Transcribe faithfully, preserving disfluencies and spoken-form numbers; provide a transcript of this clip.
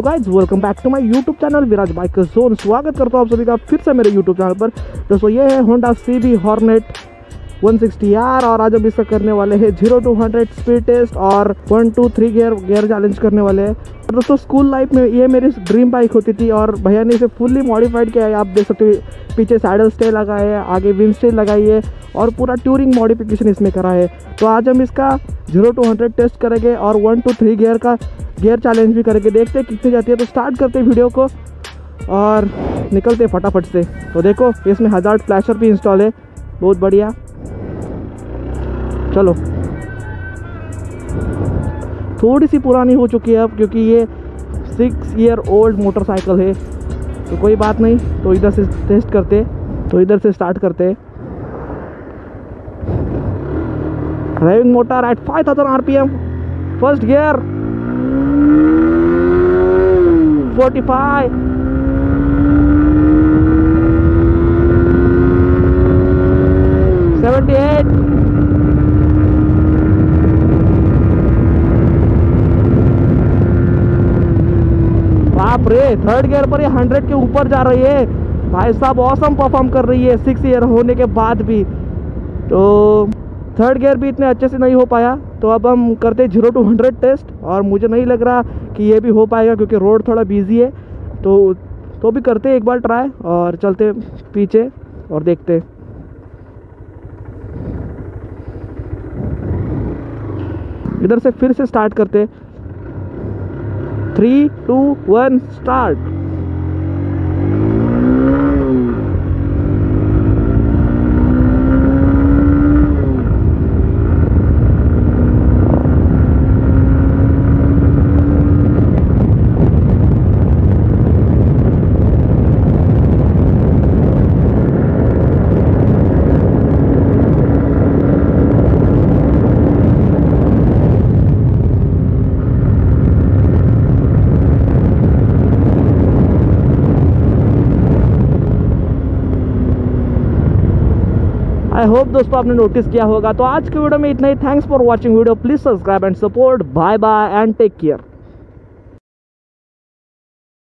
Hello guys, welcome back to my YouTube channel Viraj bike zone. स्वागत करता हूँ आप सभी का फिर से मेरे यूट्यूब चैनल पर। दोस्तों ये है Honda CB Hornet one sixty R और आज हम इसका करने वाले हैं zero to hundred speed test और one two three gear gear challenge करने वाले हैं। और दोस्तों स्कूल लाइफ में ये मेरी ड्रीम बाइक होती थी और भैया ने इसे फुल्ली मॉडिफाइड किया है। आप देख सकते हो पीछे सैडल स्टे लगा है, आगे विंड स्टे लगाई है और पूरा ट्यूरिंग मॉडिफिकेशन इसमें करा है। तो आज हम इसका जीरो टू हंड्रेड टेस्ट करेंगे और वन टू थ्री गियर का गियर चैलेंज भी करेंगे। देखते हैं कितनी जाती है। तो स्टार्ट करते हैं वीडियो को और निकलते फटाफट से। तो देखो इसमें हज़ार्ड फ्लैशर भी इंस्टॉल है, बहुत बढ़िया। चलो थोड़ी सी पुरानी हो चुकी है अब, क्योंकि ये सिक्स ईयर ओल्ड मोटरसाइकिल है। तो कोई बात नहीं, तो इधर से टेस्ट करते तो इधर से स्टार्ट करते driving motor at five thousand RPM, first gear forty five, seventy eight, बाप रे, थर्ड गियर पर ये हंड्रेड के ऊपर जा रही है। भाई साहब ऑसम परफॉर्म कर रही है सिक्स ईयर होने के बाद भी। तो थर्ड गियर भी इतने अच्छे से नहीं हो पाया, तो अब हम करते जीरो टू हंड्रेड टेस्ट और मुझे नहीं लग रहा कि ये भी हो पाएगा क्योंकि रोड थोड़ा बिजी है। तो तो भी करते एक बार ट्राई और चलते पीछे और देखते। इधर से फिर से स्टार्ट करते, three two one start. I hope दोस्तों आपने नोटिस किया होगा। तो आज के वीडियो में इतना ही। Thanks for watching video, please subscribe and support. Bye bye and take care.